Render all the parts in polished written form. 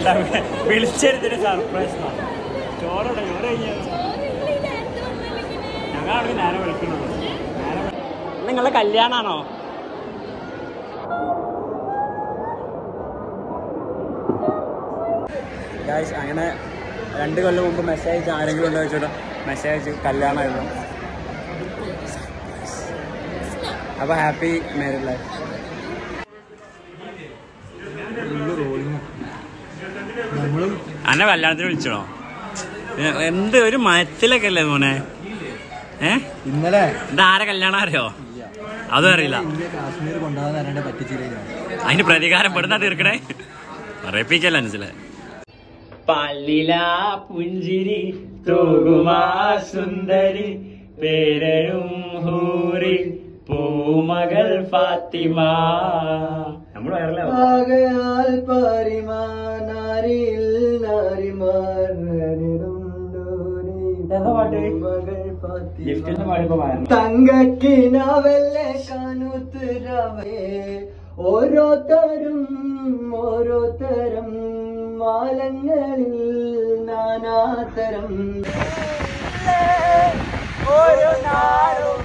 വിളിച്ചെടുത്തിട്ട് surprise ചോറോടെ ചോറ് കഴിഞ്ഞാൽ ഞങ്ങളവിടെ നേരെ വിളിക്കണുള്ളൂ. നിങ്ങളുടെ കല്യാണാണോ? അങ്ങനെ 2 കൊല്ലം മുമ്പ് മെസ്സേജ് ആരെങ്കിലും ഉണ്ടോ ചോദിച്ചോട്ടോ. മെസ്സേജ് കല്യാണമായിരുന്നു. അപ്പോൾ ഹാപ്പി മാരീഡ് ലൈഫ്. അന്നെ കല്യാണത്തിന് വിളിച്ചോ? എന്ത് ഒരു മരത്തിലൊക്കെ അല്ലേ മോനെ? ഇന്നലെ ഇതാരെ കല്യാണം അറിയോ? അതും അറിയില്ല. കാശ്മീർ കൊണ്ടുപോകാൻ പറ്റിച്ചില്ല. അതിന് പ്രതികാരം പെടുന്ന തീർക്കണേ. പറയിപ്പിക്കല്ല മനസ്സിലായി. പള്ളില പുഞ്ചിരി തോകുമാ സുന്ദരി പേരും ഹൂറി പൂമകൾ ഫാത്തിമ. നമ്മൾ തങ്കക്കിനാവല്ലേ കാനുത്തരവേ ഓരോരുത്തരും ഓരോരുത്തരം മാലങ്ങളിൽ നാനാതരം ഓരോ നാടും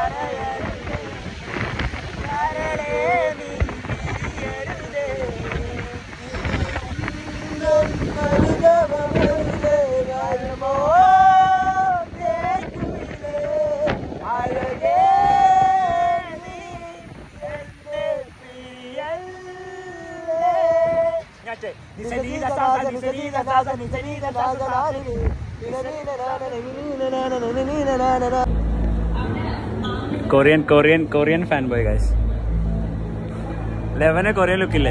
Korean fan boy guys. 11 Korean ലുക്കില്ലേ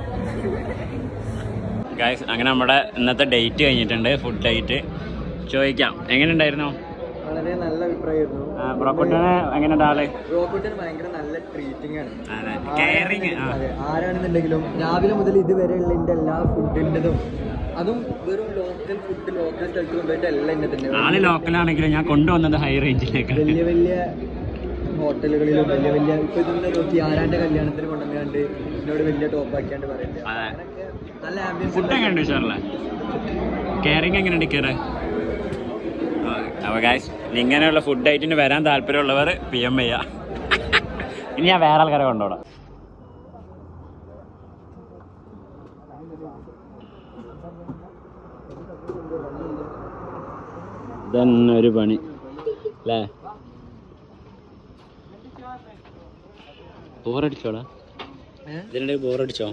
ഗൈസ്? അങ്ങനെ നമ്മുടെ ഇന്നത്തെ ഡേറ്റ് കഴിഞ്ഞിട്ടുണ്ട്. ഫുഡ് ഡേറ്റ് ചോദിക്കാം എങ്ങനെയുണ്ടായിരുന്നു? വളരെ നല്ല അഭിപ്രായമായിരുന്നു. ബ്രോക്കുട്ടന് എങ്ങനെയുണ്ട് ആള്? ബ്രോക്കുട്ടന് ഭയങ്കര നല്ല ട്രീറ്റിംഗ് ആണ്. കെയറിങ്. ആരാണെന്നുണ്ടെങ്കിലും രാവിലെ മുതൽ ഇതുവരെയുള്ള എൻ്റെ എല്ലാ ഫുഡിൻ്റെതും അതും വെറും ലോക്കൽ ഫുഡ് ലോക്കൽ സ്ഥലത്ത് കൊണ്ടുപോയിട്ട് എല്ലാം എന്നെ തന്നെ. ആള് ലോക്കലാണെങ്കിലും ഞാൻ കൊണ്ടുവന്നത് ഹൈ റേഞ്ചിലേക്ക്. വലിയ വലിയ ഹോട്ടലുകളിലും വലിയ വലിയ ഇപ്പൊ ഇതൊന്നും നോക്കി ആരാന്റെ കല്യാണത്തിന് കൊണ്ടുവന്നാണ്ട് എന്നോട് വലിയ ടോപ്പാക്കിയാണ്ട് പറയുന്നത്. നല്ല ആംബിയൻസ്. ഫുഡ് എങ്ങനെയുണ്ട് സാറല്ലേ? കെയറിങ് എങ്ങനെയുണ്ട്? കയറ്. അപ്പോൾ ഗൈസ് ഇങ്ങനെയുള്ള ഫുഡ് ഐറ്റിന് വരാൻ താല്പര്യമുള്ളവർ PM ചെയ്യാം. ഇനി ഞാൻ വേറെ ആൾക്കാരെ കൊണ്ടുപോടാം. ഇതന്നെ ഒരു പണി അല്ലേ? ബോറടിച്ചോടാ? ഇതിനിടെ ബോറടിച്ചോ?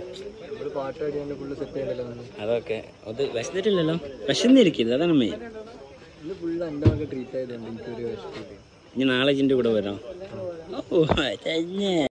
അതൊക്കെ അത് വിശന്നിട്ടില്ലല്ലോ. വിശന്നിരിക്കില്ല, അതാണ് മെയിൻ. ഇനി നാളെ ഇതിൻ്റെ കൂടെ വരാം. ഓ തന്നെ.